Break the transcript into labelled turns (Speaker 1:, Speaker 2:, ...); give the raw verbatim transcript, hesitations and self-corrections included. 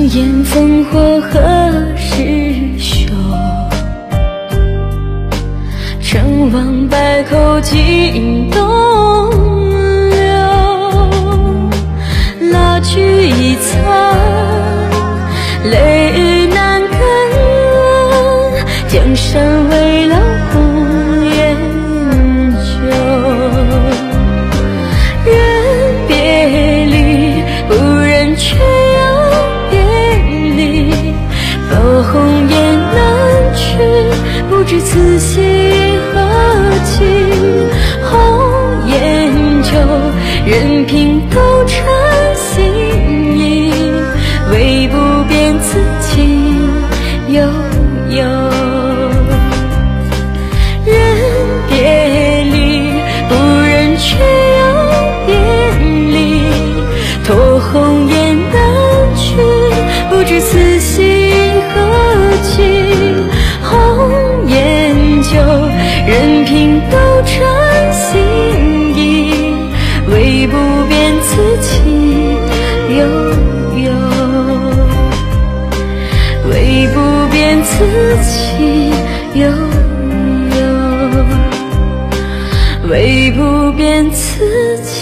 Speaker 1: 言烽火何时休？成王败寇尽东流。蜡炬已残，泪难干。江山未老，红颜旧。人别离，不忍却又别离。抱红颜难去，不知此心何寄。红颜旧，任凭斗转星移，唯不变此情悠悠。人别离，不忍却又别离。托红颜难去，不知此心何寄。红颜旧，任凭斗转星移，唯不变此情悠悠。唯不变此情悠悠。唯不变此情